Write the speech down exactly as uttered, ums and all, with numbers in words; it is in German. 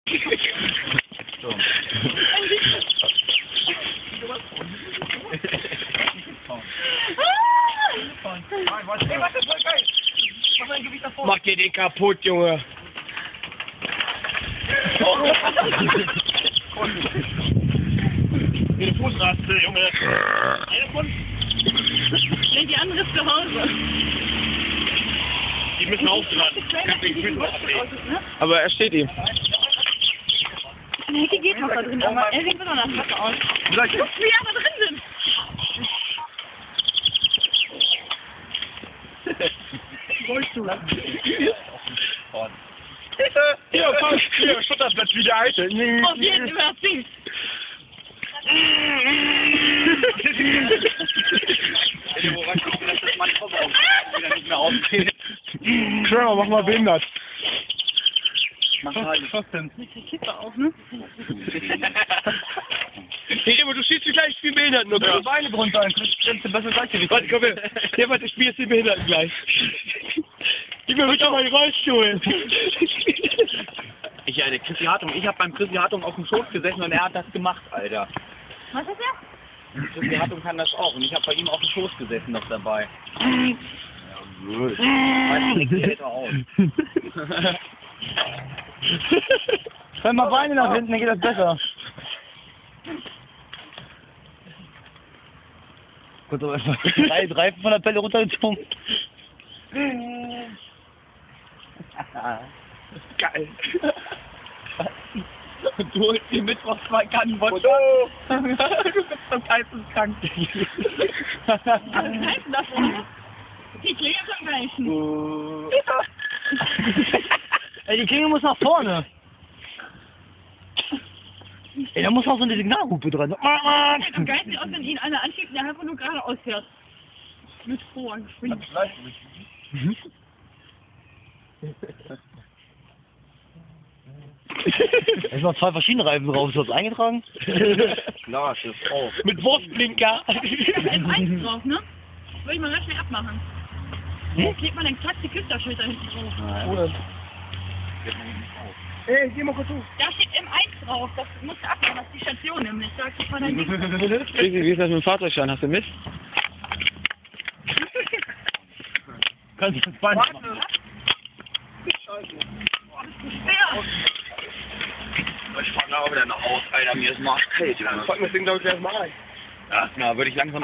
So. Mach dir den kaputt, Junge. Wie eine Fußraste, Junge. Nee, die andere ist zu Hause. Die müssen auch dran. Aber er steht ihm. Eine Hecke geht noch da drin, aber er sieht besonders kacke aus. Wie wir aber drin sind. Rollstuhl. Hier, komm, hier, Schutterblatt wie der Alte. Auf jeden überziehen. Kramer, mach mal behindert. Mach halt trotzdem. Mit der Kippe auch, ne? Hey, Remo, du schießt die gleich wie Behinderten, okay? Ja. Beine drunter, dann kriegst du besser Gleichgewicht. Warte, komm her. Hier, warte, ich spiel jetzt die Behinderten gleich. Gib mir bitte meinen Rollstuhl. Ich, ja, der Chrissy Hartung, ich hab beim Chrissy Hartung auf dem Schoß gesessen und er hat das gemacht, Alter. Was ist der? Chrissy Hartung kann das auch und ich hab bei ihm auf dem Schoß gesessen noch dabei. Ja, gut. Weißt du, nichts älter aus. Wenn mal Beine nach hinten, dann geht das besser. Kurz aber einfach drei Reifen von der Pelle runtergezogen. Geil. Und du holst dir Mittwoch zwei Kannen Wodka. Du bist doch geisteskrank. Was heißt das denn? Die Klinge schon gleichen. Ey, die Klinge muss nach vorne. Ey, da muss noch so eine Signalhupe dran. Am geilsten aus, wenn ihn einer anschiebt und der einfach nur geradeaus fährt. Mit hoher Geschwindigkeit. Da sind noch zwei verschiedene Reifen drauf. Ist das eingetragen? Klar, das ist auch. Mit Wurstblinker. M eins drauf, ne? Würde ich mal ganz schnell abmachen. Hm? Klebt man ein klasse Küsterschild da hinten drauf. Wo denn? Ey, geh mal kurz hoch. Da steht M eins drauf. Das musst du abmachen. Das ist die Station nämlich. Da kriegt man dann die... Wie ist das mit dem Fahrzeugschein? Hast du Mist? Kannst du das Bein machen? Ich fahr da auch wieder nach Haus, Alter, mir ist marschkalt. Packen wir das Ding, glaube ich, erstmal ein. Ja, na, würde ich langsam